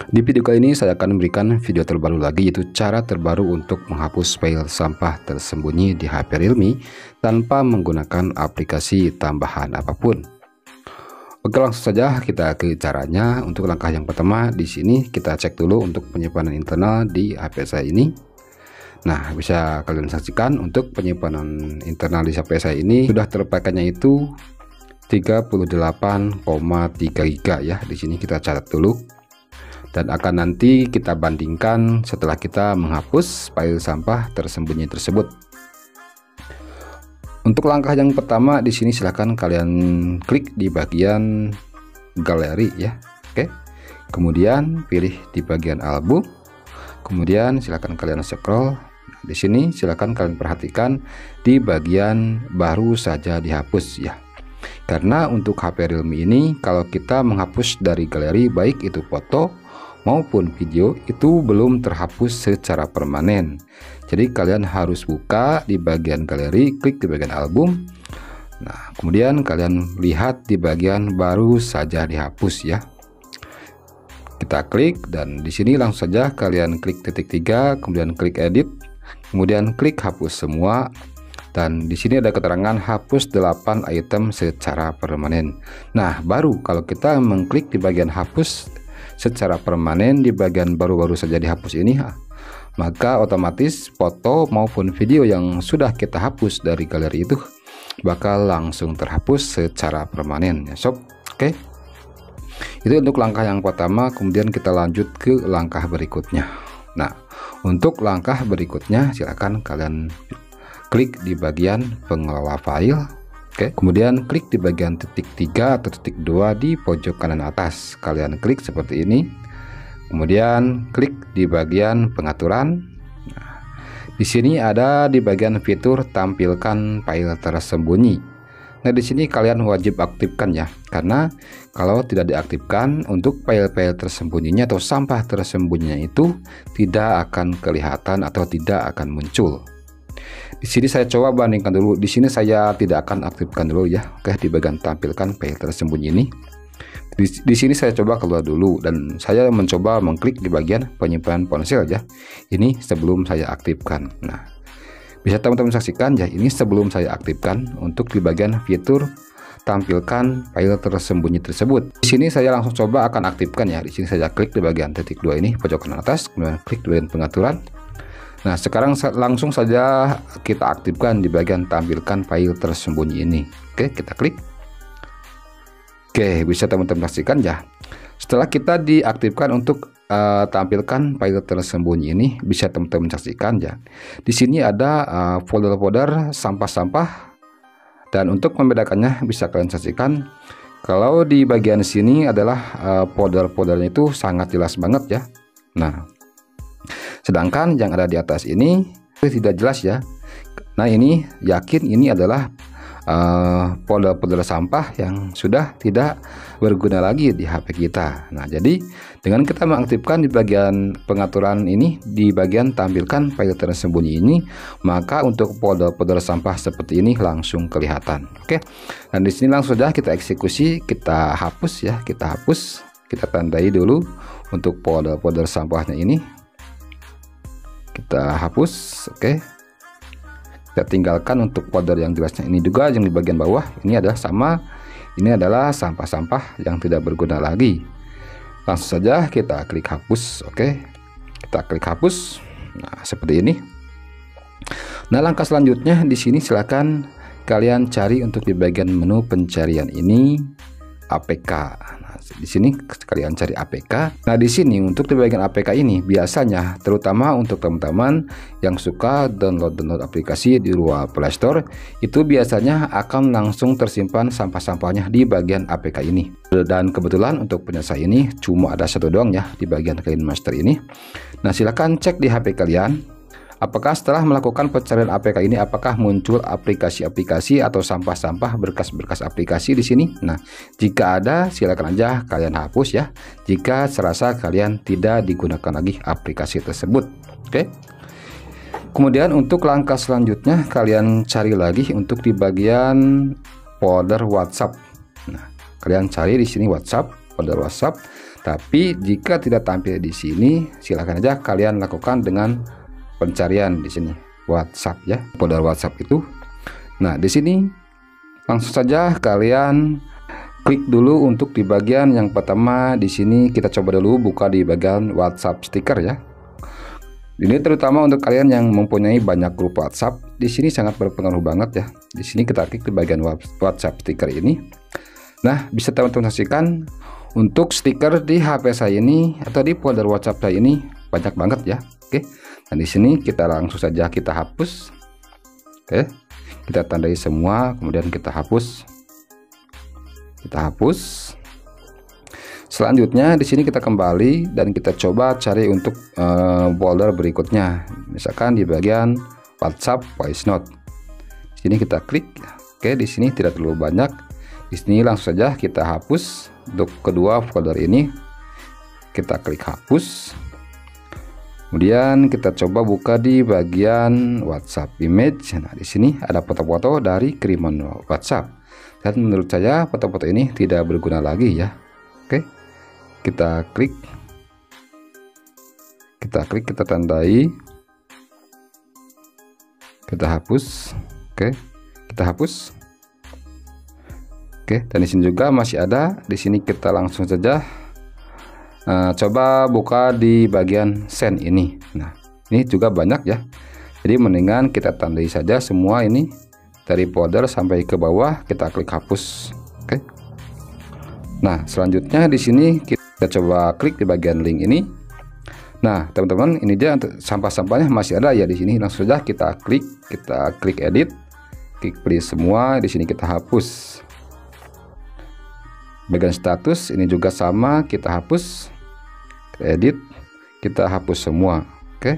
Di video kali ini saya akan memberikan video terbaru lagi, yaitu cara terbaru untuk menghapus file sampah tersembunyi di HP Realme tanpa menggunakan aplikasi tambahan apapun. Oke, langsung saja kita ke caranya. Untuk langkah yang pertama, di sini kita cek dulu untuk penyimpanan internal di HP saya ini. Nah, bisa kalian saksikan untuk penyimpanan internal di HP saya ini sudah terpakainya itu 38,3 GB ya. Di sini kita catat dulu. Dan akan nanti kita bandingkan setelah kita menghapus file sampah tersembunyi tersebut. Untuk langkah yang pertama, di sini silahkan kalian klik di bagian galeri ya. Oke. Kemudian pilih di bagian album. Kemudian silahkan kalian scroll. Di sini silahkan kalian perhatikan di bagian baru saja dihapus ya. Karena untuk HP Realme ini, kalau kita menghapus dari galeri, baik itu foto maupun video, itu belum terhapus secara permanen. Jadi kalian harus buka di bagian galeri, klik di bagian album. Nah, kemudian kalian lihat di bagian baru saja dihapus ya. Kita klik dan di sini langsung saja kalian klik titik 3, kemudian klik edit, kemudian klik hapus semua. Dan di sini ada keterangan hapus 8 item secara permanen. Nah, baru kalau kita mengklik di bagian hapus secara permanen di bagian baru-baru saja dihapus ini, maka otomatis foto maupun video yang sudah kita hapus dari galeri itu bakal langsung terhapus secara permanen ya sob. Oke, itu untuk langkah yang pertama. Kemudian kita lanjut ke langkah berikutnya. Nah, untuk langkah berikutnya silakan kalian klik di bagian pengelola file. Oke, kemudian klik di bagian titik 3 atau titik 2 di pojok kanan atas. Kalian klik seperti ini. Kemudian klik di bagian pengaturan. Nah, di sini ada di bagian fitur tampilkan file tersembunyi. Nah, di sini kalian wajib aktifkan ya. Karena kalau tidak diaktifkan, untuk file-file tersembunyinya atau sampah tersembunyinya itu tidak akan kelihatan atau tidak akan muncul. Di sini saya coba bandingkan dulu. Di sini saya tidak akan aktifkan dulu ya. Oke, di bagian tampilkan file tersembunyi ini. Di sini saya coba keluar dulu dan saya mencoba mengklik di bagian penyimpanan ponsel ya. Ini sebelum saya aktifkan. Nah, bisa teman-teman saksikan ya, ini sebelum saya aktifkan untuk di bagian fitur tampilkan file tersembunyi tersebut. Di sini saya langsung coba akan aktifkan ya. Di sini saya klik di bagian titik 2 ini pojok kanan atas, kemudian klik di bagian pengaturan. Nah, sekarang langsung saja kita aktifkan di bagian tampilkan file tersembunyi ini. Oke, kita klik. Oke, bisa teman-teman saksikan ya. Setelah kita diaktifkan untuk tampilkan file tersembunyi ini, bisa teman-teman saksikan ya. Di sini ada folder-folder sampah-sampah. Dan untuk membedakannya bisa kalian saksikan. Kalau di bagian sini adalah folder-foldernya itu sangat jelas banget ya. Nah, sedangkan yang ada di atas ini tidak jelas ya. Nah, ini yakin ini adalah folder-folder sampah yang sudah tidak berguna lagi di HP kita. Nah, jadi dengan kita mengaktifkan di bagian pengaturan ini, di bagian tampilkan file tersembunyi ini, maka untuk folder-folder sampah seperti ini langsung kelihatan. Oke. Dan di sini langsung saja kita eksekusi, kita hapus ya, kita hapus, kita tandai dulu untuk folder-folder sampahnya ini. Kita hapus. Oke, kita tinggalkan untuk folder yang jelasnya ini juga. Yang di bagian bawah ini adalah sama, ini adalah sampah-sampah yang tidak berguna lagi. Langsung saja kita klik hapus. Oke, kita klik hapus. Nah, seperti ini. Nah, langkah selanjutnya di sini silakan kalian cari untuk di bagian menu pencarian ini APK. Nah, di sini kalian cari APK. Nah, di sini untuk di bagian APK ini biasanya terutama untuk teman-teman yang suka download aplikasi di luar Play Store, itu biasanya akan langsung tersimpan sampah-sampahnya di bagian APK ini. Dan kebetulan untuk punya saya ini cuma ada satu doang ya di bagian Clean Master ini. Nah, silakan cek di HP kalian. Apakah setelah melakukan pencarian APK ini, apakah muncul aplikasi-aplikasi atau sampah-sampah berkas-berkas aplikasi di sini? Nah, jika ada, silakan aja kalian hapus ya. Jika serasa kalian tidak digunakan lagi aplikasi tersebut. Oke. Kemudian untuk langkah selanjutnya, kalian cari lagi untuk di bagian folder WhatsApp. Nah, kalian cari di sini WhatsApp, folder WhatsApp. Tapi jika tidak tampil di sini, silahkan aja kalian lakukan dengan pencarian di sini WhatsApp ya, folder WhatsApp itu. Nah, di sini langsung saja kalian klik dulu untuk di bagian yang pertama. Di sini kita coba dulu buka di bagian WhatsApp stiker ya. Ini terutama untuk kalian yang mempunyai banyak grup WhatsApp. Di sini sangat berpengaruh banget ya. Di sini kita klik di bagian WhatsApp stiker ini. Nah, bisa teman-teman saksikan untuk stiker di HP saya ini atau di folder WhatsApp saya ini banyak banget ya. Oke. Nah, di sini kita langsung saja kita hapus. Oke. Kita tandai semua, kemudian kita hapus. Kita hapus. Selanjutnya di sini kita kembali dan kita coba cari untuk folder berikutnya. Misalkan di bagian WhatsApp voice note. Di sini kita klik. Oke, di sini tidak terlalu banyak. Di sini langsung saja kita hapus. Untuk kedua folder ini kita klik hapus. Kemudian kita coba buka di bagian WhatsApp image. Nah, di sini ada foto-foto dari kiriman WhatsApp. Dan menurut saya foto-foto ini tidak berguna lagi ya. Oke. Kita klik. Kita tandai. Kita hapus. Oke. Kita hapus. Oke, dan di sini juga masih ada. Di sini kita langsung saja coba buka di bagian send ini. Nah, ini juga banyak ya. Jadi mendingan kita tandai saja semua ini dari folder sampai ke bawah, kita klik hapus. Oke. Nah, selanjutnya di sini kita coba klik di bagian link ini. Nah, teman-teman, ini dia untuk sampah-sampahnya masih ada ya di sini. Langsung saja kita klik edit, klik pilih semua. Di sini kita hapus. Bagian status ini juga sama, kita hapus, kita edit, kita hapus semua. Oke.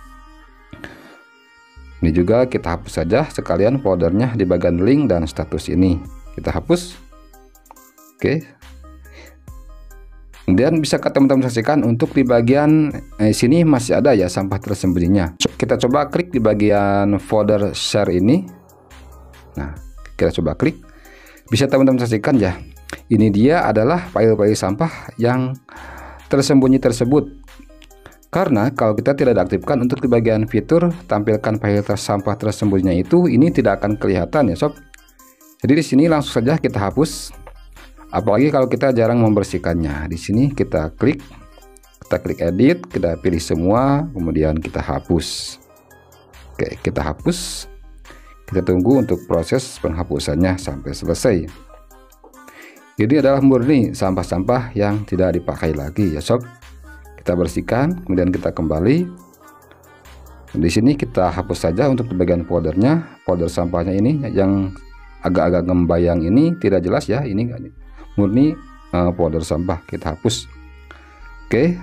Ini juga kita hapus saja sekalian foldernya di bagian link dan status ini. Kita hapus. Oke. Kemudian bisa teman-teman saksikan untuk di bagian sini masih ada ya sampah tersembunyinya. Kita coba klik di bagian folder share ini. Nah, kita coba klik. Bisa teman-teman saksikan ya. Ini dia adalah file-file sampah yang tersembunyi tersebut. Karena kalau kita tidak aktifkan untuk di bagian fitur tampilkan file sampah tersembunyinya itu, ini tidak akan kelihatan ya sob. Jadi di sini langsung saja kita hapus. Apalagi kalau kita jarang membersihkannya. Di sini kita klik edit, kita pilih semua, kemudian kita hapus. Oke, kita hapus. Kita tunggu untuk proses penghapusannya sampai selesai. Jadi adalah murni sampah-sampah yang tidak dipakai lagi ya sob. Kita bersihkan, kemudian kita kembali. Di sini kita hapus saja untuk di bagian foldernya. Folder sampahnya ini yang agak-agak ngembayang ini tidak jelas ya. Ini murni folder sampah, kita hapus. Oke.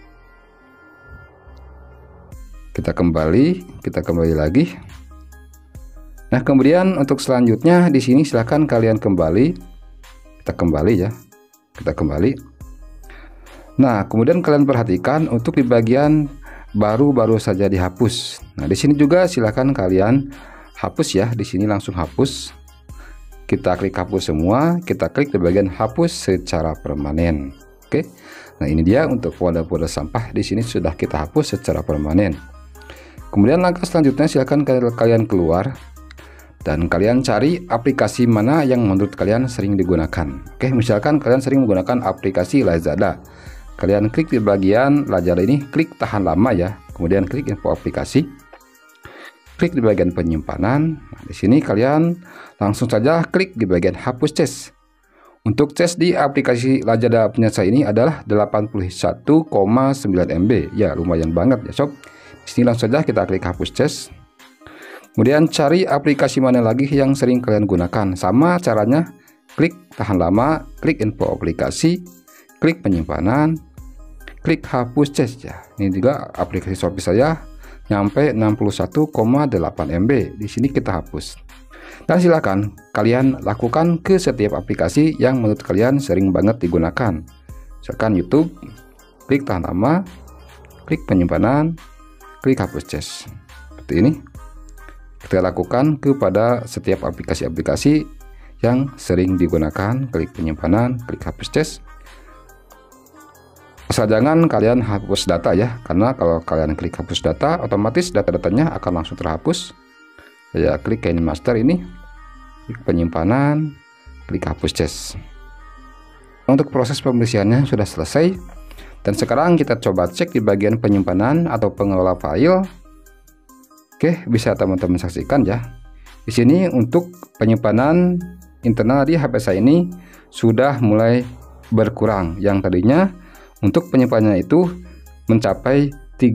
Kita kembali lagi. Nah, kemudian untuk selanjutnya di sini silahkan kalian kembali. Kita kembali. Nah, kemudian kalian perhatikan untuk di bagian baru saja dihapus. Nah, di sini juga silahkan kalian hapus ya. Di sini langsung hapus. Kita klik hapus semua. Kita klik di bagian hapus secara permanen. Oke. Nah, ini dia untuk folder-folder sampah. Di sini sudah kita hapus secara permanen. Kemudian langkah selanjutnya silahkan kalian keluar. Dan kalian cari aplikasi mana yang menurut kalian sering digunakan. Oke, misalkan kalian sering menggunakan aplikasi Lazada. Kalian klik di bagian Lazada ini, klik tahan lama ya. Kemudian klik info aplikasi. Klik di bagian penyimpanan. Nah, di sini kalian langsung saja klik di bagian hapus cache. Untuk cache di aplikasi Lazada punya saya ini adalah 81,9 MB. Ya, lumayan banget ya sob. Di sini langsung saja kita klik hapus cache. Kemudian cari aplikasi mana lagi yang sering kalian gunakan. Sama caranya, klik tahan lama, klik info aplikasi, klik penyimpanan, klik hapus cache ya. Ini juga aplikasi Shopee saya nyampe 61,8 MB. Di sini kita hapus. Dan silakan kalian lakukan ke setiap aplikasi yang menurut kalian sering banget digunakan. Misalkan YouTube, klik tahan lama, klik penyimpanan, klik hapus cache. Seperti ini. Kita lakukan kepada setiap aplikasi-aplikasi yang sering digunakan. Klik penyimpanan, klik hapus cache. Asal jangan kalian hapus data ya, karena kalau kalian klik hapus data, otomatis data-datanya akan langsung terhapus. Saya klik KineMaster ini, klik penyimpanan, klik hapus cache. Untuk proses pembersihannya sudah selesai, dan sekarang kita coba cek di bagian penyimpanan atau pengelola file. Oke, bisa teman-teman saksikan ya. Di sini untuk penyimpanan internal di HP saya ini sudah mulai berkurang. Yang tadinya untuk penyimpanannya itu mencapai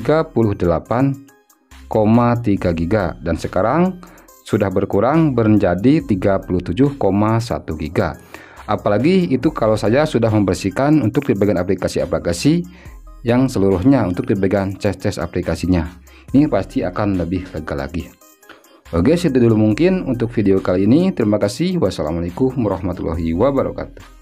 38,3 GB dan sekarang sudah berkurang menjadi 37,1 GB. Apalagi itu kalau saya sudah membersihkan untuk di bagian aplikasi-aplikasi yang seluruhnya untuk di bagian cache aplikasinya. Ini pasti akan lebih lega lagi. Oke, segitu dulu mungkin untuk video kali ini. Terima kasih. Wassalamualaikum warahmatullahi wabarakatuh.